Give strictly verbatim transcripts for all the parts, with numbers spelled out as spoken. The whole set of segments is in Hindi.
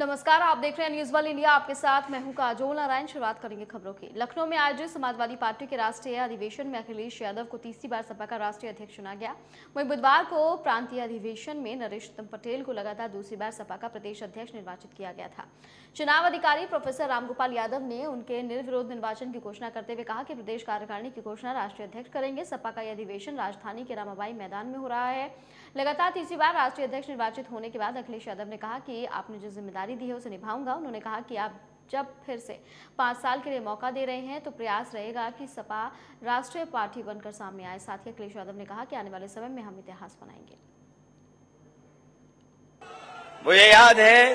नमस्कार, आप देख रहे हैं न्यूज वन इंडिया। आपके साथ मैं हूं काजोल नारायण। शुरुआत करेंगे खबरों की। लखनऊ में आयोजित समाजवादी पार्टी के राष्ट्रीय अधिवेशन में अखिलेश यादव को तीसरी बार सपा का राष्ट्रीय अध्यक्ष चुना गया। वहीं बुधवार को प्रांतीय अधिवेशन में नरेश पटेल को लगातार दूसरी बार सपा का प्रदेश अध्यक्ष निर्वाचित किया गया था। चुनाव अधिकारी प्रोफेसर रामगोपाल यादव ने उनके निर्विरोध निर्वाचन की घोषणा करते हुए कहा कि प्रदेश कार्यकारिणी की घोषणा राष्ट्रीय अध्यक्ष करेंगे। सपा का यह अधिवेशन राजधानी के रामाबाई मैदान में हो रहा है। लगातार तीसरी बार राष्ट्रीय अध्यक्ष निर्वाचित होने के बाद अखिलेश यादव ने कहा कि आपने जो जिम्मेदारी दी है उसे निभाऊंगा। उन्होंने कहा कि आप जब फिर से पाँच साल के लिए मौका दे रहे हैं तो प्रयास रहेगा कि सपा राष्ट्रीय पार्टी बनकर सामने आए। साथ ही अखिलेश यादव ने कहा कि आने वाले समय में हम इतिहास बनाएंगे। मुझे याद है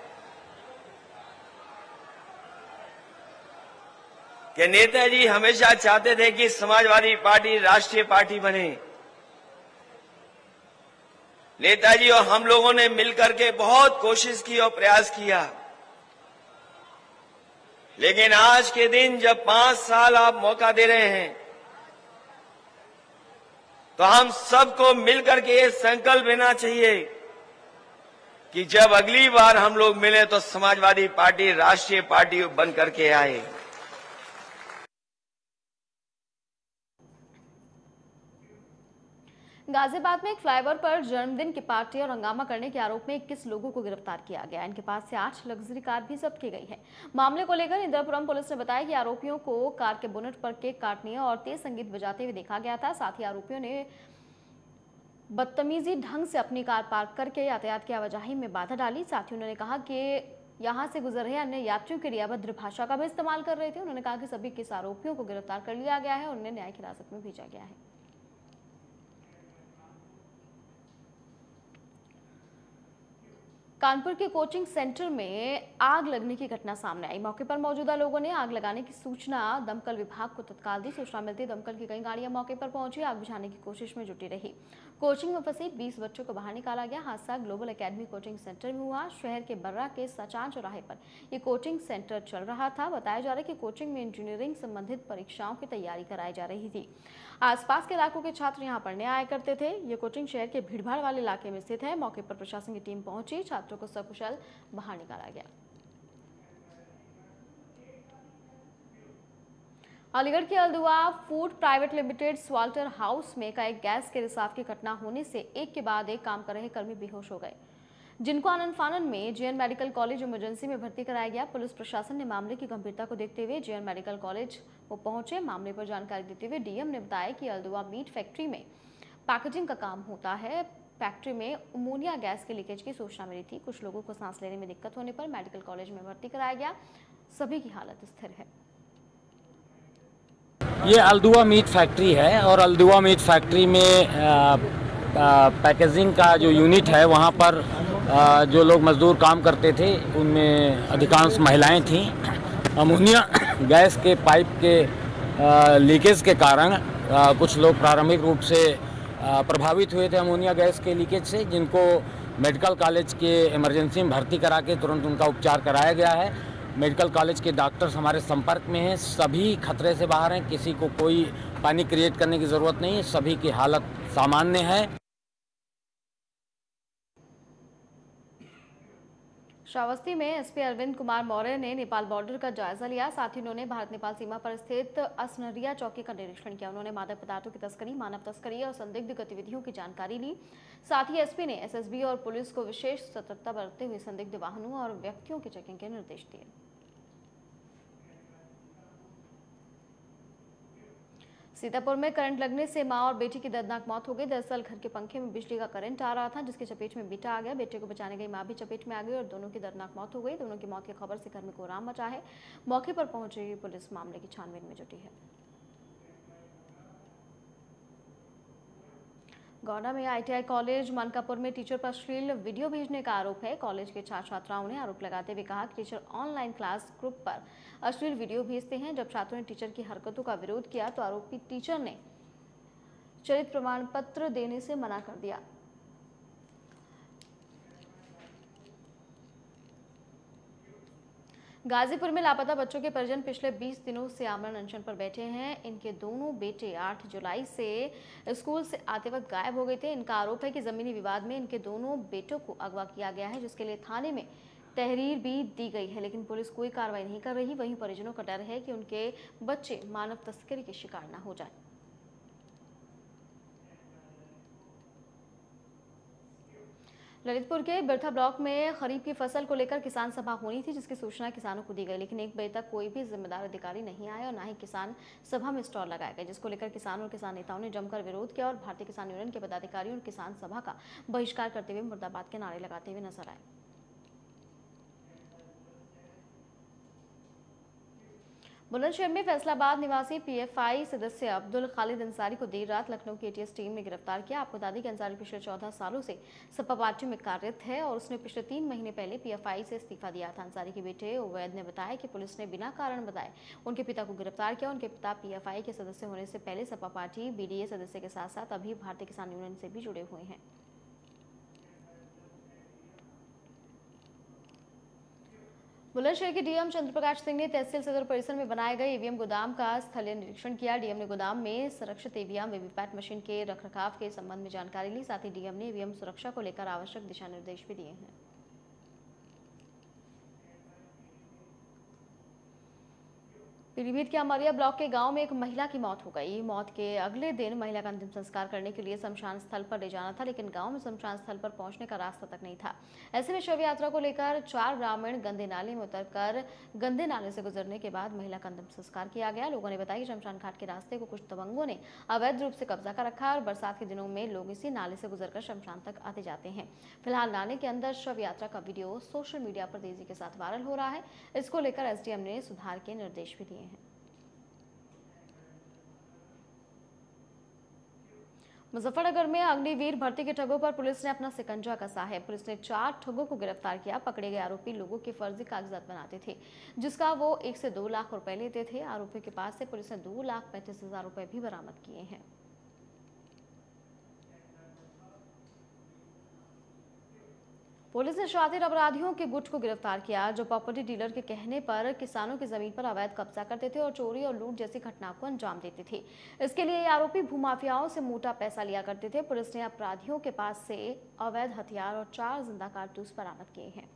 कि नेताजी हमेशा चाहते थे कि समाजवादी पार्टी राष्ट्रीय पार्टी बने। नेताजी और हम लोगों ने मिलकर के बहुत कोशिश की और प्रयास किया, लेकिन आज के दिन जब पांच साल आप मौका दे रहे हैं तो हम सबको मिलकर के ये संकल्प लेना चाहिए कि जब अगली बार हम लोग मिले तो समाजवादी पार्टी राष्ट्रीय पार्टी बन करके आए। गाजियाबाद में एक फ्लाईओवर पर जन्मदिन की पार्टी और हंगामा करने के आरोप में इक्कीस लोगों को गिरफ्तार किया गया। इनके पास से आठ लग्जरी कार भी जब्त की गई है। मामले को लेकर इंदिरापुरम पुलिस ने बताया कि आरोपियों को कार के बोनट पर केक काटने और तेज संगीत बजाते हुए देखा गया था। साथ ही आरोपियों ने बदतमीजी ढंग से अपनी कार पार्क करके यातायात की आवाजाही में बाधा डाली। साथ ही उन्होंने कहा कि यहां से गुजर रहे अन्य यात्रियों के लिए अभद्र भाषा का भी इस्तेमाल कर रहे थे। उन्होंने कहा कि सभी इक्कीस आरोपियों को गिरफ्तार कर लिया गया है और उन्हें न्यायिक हिरासत में भेजा गया है। कानपुर के कोचिंग सेंटर में आग लगने की घटना सामने आई। मौके पर मौजूदा लोगों ने आग लगाने की सूचना दमकल विभाग को तत्काल दी। सूचना मिलती दमकल की कई गाड़ियां मौके पर पहुंची, आग बुझाने की कोशिश में जुटी रही। कोचिंग में फंसे बीस बच्चों को बाहर निकाला गया। हादसा ग्लोबल एकेडमी कोचिंग सेंटर में हुआ। शहर के बर्रा के सचान चौराहे पर यह कोचिंग सेंटर चल रहा था। बताया जा रहा है कि कोचिंग में इंजीनियरिंग संबंधित परीक्षाओं की तैयारी कराई जा रही थी। आसपास के इलाकों के छात्र यहां पढ़ने आया करते थे। ये कोचिंग शहर के भीड़भाड़ वाले इलाके में स्थित है। मौके पर प्रशासन की टीम पहुंची, छात्रों को सकुशल बाहर निकाला गया। अलीगढ़ के Aldua food private limited slaughter house में का एक गैस के रिसाव की घटना होने से एक के बाद एक काम कर रहे कर्मी बेहोश हो गए, जिनको आनन फानन में जेएन मेडिकल कॉलेज इमरजेंसी में भर्ती कराया गया। पुलिस प्रशासन ने मामले की गंभीरता को देखते हुए जेएन मेडिकल कॉलेज को पहुंचे। मामले पर जानकारी देते हुए डीएम ने बताया कि अल्दुआ मीट फैक्ट्री में पैकेजिंग का काम होता है। फैक्ट्री में अमोनिया गैस के लीकेज की सूचना मिली थी। कुछ लोगों को सांस लेने में दिक्कत होने पर मेडिकल कॉलेज में भर्ती कराया गया। सभी की हालत स्थिर है। ये अल्दुआ मीट फैक्ट्री है और अल्दुआ मीट फैक्ट्री में आ, आ, पैकेजिंग का जो यूनिट है वहाँ पर आ, जो लोग मजदूर काम करते थे उनमें अधिकांश महिलाएं थीं। अमोनिया गैस के पाइप के आ, लीकेज के कारण आ, कुछ लोग प्रारंभिक रूप से आ, प्रभावित हुए थे अमोनिया गैस के लीकेज से, जिनको मेडिकल कॉलेज के इमरजेंसी में भर्ती करा के तुरंत उनका उपचार कराया गया है। मेडिकल कॉलेज के डॉक्टर्स हमारे संपर्क में हैं, सभी खतरे से बाहर हैं, किसी को कोई पानी क्रिएट करने की ज़रूरत नहीं है, सभी की हालत सामान्य है। श्रावस्ती में एसपी अरविंद कुमार मौर्य ने नेपाल बॉर्डर का जायजा लिया। साथ ही उन्होंने भारत नेपाल सीमा पर स्थित असनरिया चौकी का निरीक्षण किया। उन्होंने मादक पदार्थों की तस्करी, मानव तस्करी और संदिग्ध गतिविधियों की जानकारी ली। साथ ही एसपी ने एसएसबी और पुलिस को विशेष सतर्कता बरतते हुए संदिग्ध वाहनों और व्यक्तियों की चेकिंग के निर्देश दिए। सीतापुर में करंट लगने से मां और बेटी की दर्दनाक मौत हो गई। दरअसल घर के पंखे में बिजली का करंट आ रहा था, जिसके चपेट में बेटा आ गया। बेटे को बचाने गई मां भी चपेट में आ गई और दोनों की दर्दनाक मौत हो गई। दोनों की मौत की खबर से घर में कोहराम मचा है। मौके पर पहुंची पुलिस मामले की छानबीन में जुटी है। गौड़ा में आईटीआई कॉलेज मनकापुर में टीचर पर अश्लील वीडियो भेजने का आरोप है। कॉलेज के छात्र छात्राओं ने आरोप लगाते हुए कहा कि टीचर ऑनलाइन क्लास ग्रुप पर अश्लील वीडियो भेजते हैं। जब छात्रों ने टीचर की हरकतों का विरोध किया तो आरोपी टीचर ने चरित्र प्रमाण पत्र देने से मना कर दिया। गाजीपुर में लापता बच्चों के परिजन पिछले बीस दिनों से आमरण अनशन पर बैठे हैं। इनके दोनों बेटे आठ जुलाई से स्कूल से आते वक्त गायब हो गए थे। इनका आरोप है कि जमीनी विवाद में इनके दोनों बेटों को अगवा किया गया है, जिसके लिए थाने में तहरीर भी दी गई है, लेकिन पुलिस कोई कार्रवाई नहीं कर रही। वहीं परिजनों का डर है कि उनके बच्चे मानव तस्करी के शिकार न हो जाएं। ललितपुर के बिरथा ब्लॉक में खरीफ की फसल को लेकर किसान सभा होनी थी, जिसकी सूचना किसानों को दी गई, लेकिन एक बजे तक कोई भी जिम्मेदार अधिकारी नहीं आए और न ही किसान सभा में स्टॉल लगाए गए, जिसको लेकर किसानों और किसान नेताओं ने जमकर विरोध किया और भारतीय किसान यूनियन के पदाधिकारियों और किसान सभा का बहिष्कार करते हुए मुर्दाबाद के नारे लगाते हुए नजर आए। बुलंदशहर में फैसलाबाद निवासी पीएफआई सदस्य अब्दुल खालिद अंसारी को देर रात लखनऊ की एटीएस टीम ने गिरफ्तार किया। आपको बता दें कि अंसारी पिछले चौदह सालों से सपा पार्टी में कार्यरत है और उसने पिछले तीन महीने पहले पीएफआई से इस्तीफा दिया था। अंसारी के बेटे उवैद ने बताया कि पुलिस ने बिना कारण बताए उनके पिता को गिरफ्तार किया। उनके पिता पीएफआई के सदस्य होने से पहले सपा पार्टी बीडीए सदस्य के साथ साथ अभी भारतीय किसान यूनियन से भी जुड़े हुए हैं। बुलंदशहर के डीएम चंद्रप्रकाश सिंह ने तहसील सदर परिसर में बनाए गए ईवीएम गोदाम का स्थलीय निरीक्षण किया। डीएम ने गोदाम में संरक्षित ईवीएम वीवीपैट मशीन के रखरखाव के संबंध में जानकारी ली। साथ ही डीएम ने ईवीएम सुरक्षा को लेकर आवश्यक दिशा निर्देश भी दिए हैं। पीलीभीत के अमरिया ब्लॉक के गांव में एक महिला की मौत हो गई। मौत के अगले दिन महिला का अंतिम संस्कार करने के लिए शमशान स्थल पर ले जाना था, लेकिन गांव में शमशान स्थल पर पहुंचने का रास्ता तक नहीं था। ऐसे में शव यात्रा को लेकर चार ग्रामीण गंदे नाले में उतरकर गंदे नाले से गुजरने के बाद महिला का अंतिम संस्कार किया गया। लोगों ने बताया कि शमशान घाट के रास्ते को कुछ दबंगों ने अवैध रूप से कब्जा कर रखा है और बरसात के दिनों में लोग इसी नाले से गुजरकर शमशान तक आते जाते हैं। फिलहाल नाले के अंदर शव यात्रा का वीडियो सोशल मीडिया पर तेजी के साथ वायरल हो रहा है। इसको लेकर एसडीएम ने सुधार के निर्देश भी दिए हैं। मुजफ्फरनगर में अग्निवीर भर्ती के ठगों पर पुलिस ने अपना शिकंजा कसा है। पुलिस ने चार ठगों को गिरफ्तार किया। पकड़े गए आरोपी लोगों के फर्जी कागजात बनाते थे, जिसका वो एक से दो लाख रुपए लेते थे। आरोपियों के पास से पुलिस ने दो लाख पैंतीस हजार रुपए भी बरामद किए हैं। पुलिस ने शातिर अपराधियों के गुट को गिरफ्तार किया, जो प्रॉपर्टी डीलर के कहने पर किसानों की जमीन पर अवैध कब्जा करते थे और चोरी और लूट जैसी घटनाओं को अंजाम देते थे। इसके लिए ये आरोपी भूमाफियाओं से मोटा पैसा लिया करते थे। पुलिस ने अपराधियों के पास से अवैध हथियार और चार जिंदा कारतूस बरामद किए हैं।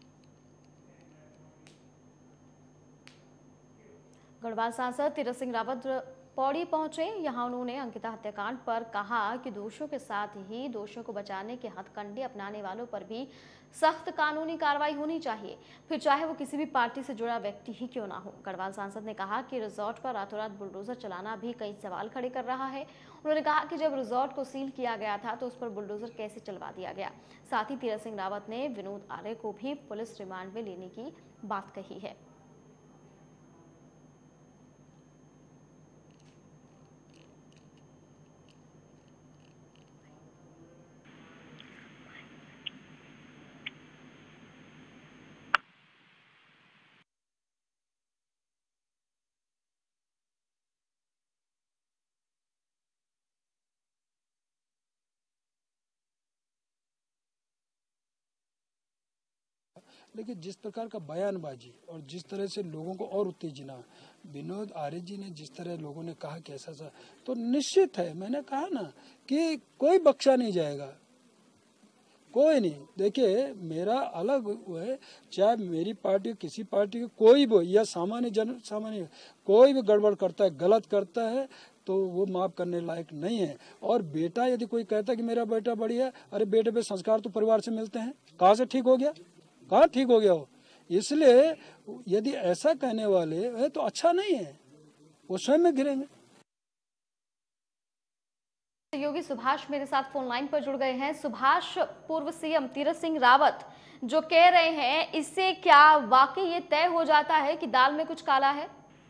गढ़वाल सांसद तीरथ सिंह रावत पौड़ी पहुंचे। यहां उन्होंने अंकिता हत्याकांड पर कहा कि दोषियों के साथ ही दोषियों को बचाने के हथकंडे अपनाने वालों पर भी सख्त कानूनी कार्रवाई होनी चाहिए, फिर चाहे वो किसी भी पार्टी से जुड़ा व्यक्ति ही क्यों ना हो। गढ़वाल सांसद ने कहा कि रिजॉर्ट पर रातों रात बुलडोजर चलाना भी कई सवाल खड़े कर रहा है। उन्होंने कहा कि जब रिजॉर्ट को सील किया गया था तो उस पर बुलडोजर कैसे चलवा दिया गया। साथ ही तीरथ सिंह रावत ने विनोद आर्य को भी पुलिस रिमांड में लेने की बात कही है। लेकिन जिस प्रकार का बयानबाजी और जिस तरह से लोगों को और उत्तेजना विनोद आर्य जी ने जिस तरह लोगों ने कहा कि ऐसा सा, तो निश्चित है, मैंने कहा ना कि कोई बख्शा नहीं जाएगा, कोई नहीं। देखिए मेरा अलग है, चाहे मेरी पार्टी किसी पार्टी की कोई भी या सामान्य जन सामान्य कोई भी गड़बड़ करता है, गलत करता है तो वो माफ करने लायक नहीं है। और बेटा यदि कोई कहता है कि मेरा बेटा बढ़िया, अरे बेटे पे संस्कार तो परिवार से मिलते हैं, कहाँ से ठीक हो गया, कहाँ ठीक हो गया हो। इसलिए यदि ऐसा कहने वाले है तो अच्छा नहीं है, वो स्वयं में गिरेंगे। योगी सुभाष मेरे साथ फोन लाइन पर जुड़ गए हैं। सुभाष, पूर्व सीएम तीरथ सिंह रावत जो कह रहे हैं, इससे क्या वाकई ये तय हो जाता है कि दाल में कुछ काला है?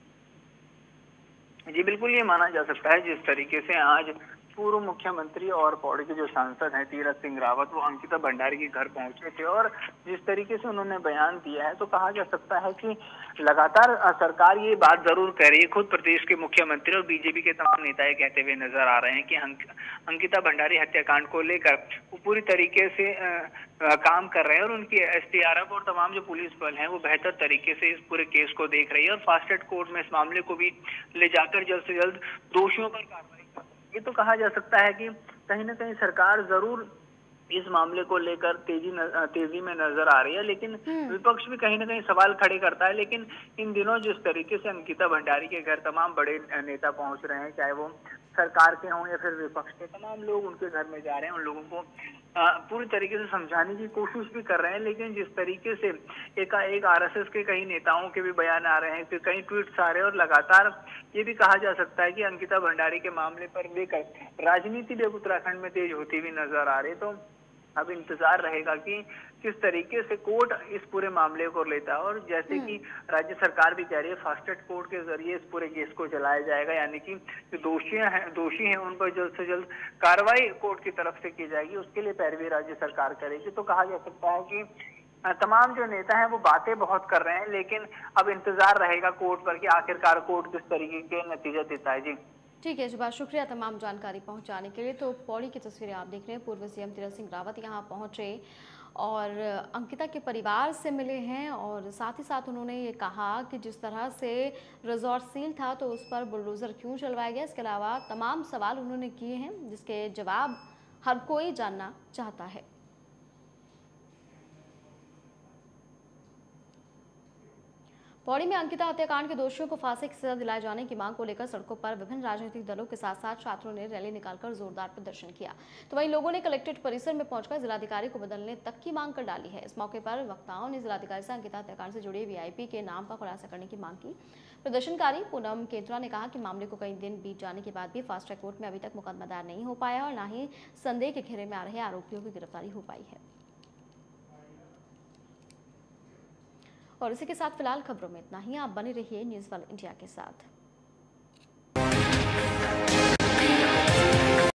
जी बिल्कुल, ये माना जा सकता है। जिस तरीके से आज पूर्व मुख्यमंत्री और पौड़ी के जो सांसद हैं तीरथ सिंह रावत, वो अंकिता भंडारी के घर पहुंचे थे और जिस तरीके से उन्होंने बयान दिया है तो कहा जा सकता है कि लगातार सरकार ये बात जरूर कह रही है। खुद प्रदेश के मुख्यमंत्री और बीजेपी के तमाम नेता कहते हुए नजर आ रहे हैं कि अंकिता भंडारी हत्याकांड को लेकर वो पूरी तरीके से काम कर रहे हैं और उनकी एसटीआरएफ और तमाम जो पुलिस बल हैं वो बेहतर तरीके से इस पूरे केस को देख रही है और फास्ट ट्रैक कोर्ट में इस मामले को भी ले जाकर जल्द से जल्द दोषियों पर कार्रवाई। ये तो कहा जा सकता है कि कहीं ना कहीं सरकार जरूर इस मामले को लेकर तेजी न, तेजी में नजर आ रही है, लेकिन विपक्ष भी कहीं ना कहीं सवाल खड़े करता है। लेकिन इन दिनों जिस तरीके से अंकिता भंडारी के घर तमाम बड़े नेता पहुंच रहे हैं, चाहे वो सरकार के हों या फिर विपक्ष के, तमाम लोग उनके घर में जा रहे हैं, उन लोगों को पूरी तरीके से समझाने की कोशिश भी कर रहे हैं। लेकिन जिस तरीके से एकाएक आरएसएस के कई नेताओं के भी बयान आ रहे हैं, फिर कई ट्वीट्स आ रहे हैं, और लगातार ये भी कहा जा सकता है कि अंकिता भंडारी के मामले पर लेकर राजनीति भी उत्तराखंड में तेज होती हुई नजर आ रही है। तो अब इंतजार रहेगा कि किस तरीके से कोर्ट इस पूरे मामले को लेता है, और जैसे कि राज्य सरकार भी कह रही है फास्ट ट्रैक कोर्ट के जरिए इस पूरे केस को चलाया जाएगा, यानी कि जो दोषी हैं दोषी हैं उन पर जल्द से जल्द कार्रवाई कोर्ट की तरफ से की जाएगी, उसके लिए पैरवी राज्य सरकार करेगी। तो कहा जा सकता है कि तमाम जो नेता हैं वो बातें बहुत कर रहे हैं, लेकिन अब इंतजार रहेगा कोर्ट पर कि आखिरकार कोर्ट किस तरीके के नतीजा देता है। जी ठीक है सुभाष, शुक्रिया तमाम जानकारी पहुंचाने के लिए। तो पौड़ी की तस्वीरें आप देख रहे हैं, पूर्व सीएम तीरथ सिंह रावत यहां पहुंचे और अंकिता के परिवार से मिले हैं, और साथ ही साथ उन्होंने ये कहा कि जिस तरह से रिजॉर्ट सील था तो उस पर बुलडोजर क्यों चलवाया गया। इसके अलावा तमाम सवाल उन्होंने किए हैं जिसके जवाब हर कोई जानना चाहता है। पौड़ी में अंकिता हत्याकांड के दोषियों को फांसी की सजा दिलाए जाने की मांग को लेकर सड़कों पर विभिन्न राजनीतिक दलों के साथ साथ छात्रों ने रैली निकालकर जोरदार प्रदर्शन किया। तो वहीं लोगों ने कलेक्ट्रेट परिसर में पहुंचकर जिलाधिकारी को बदलने तक की मांग कर डाली है। इस मौके पर वक्ताओं ने जिलाधिकारी से अंकिता हत्याकांड से जुड़े वीआईपी के नाम का खुलासा करने की मांग की। प्रदर्शनकारी पूनम केतरा ने कहा कि मामले को कई दिन बीत जाने के बाद भी फास्ट ट्रैक कोर्ट में अभी तक मुकदमा दायर नहीं हो पाया और न ही संदेह के घेरे में आ रहे आरोपियों की गिरफ्तारी हो पाई है। और इसी के साथ फिलहाल खबरों में इतना ही। आप बने रहिए न्यूज़ वाले इंडिया के साथ।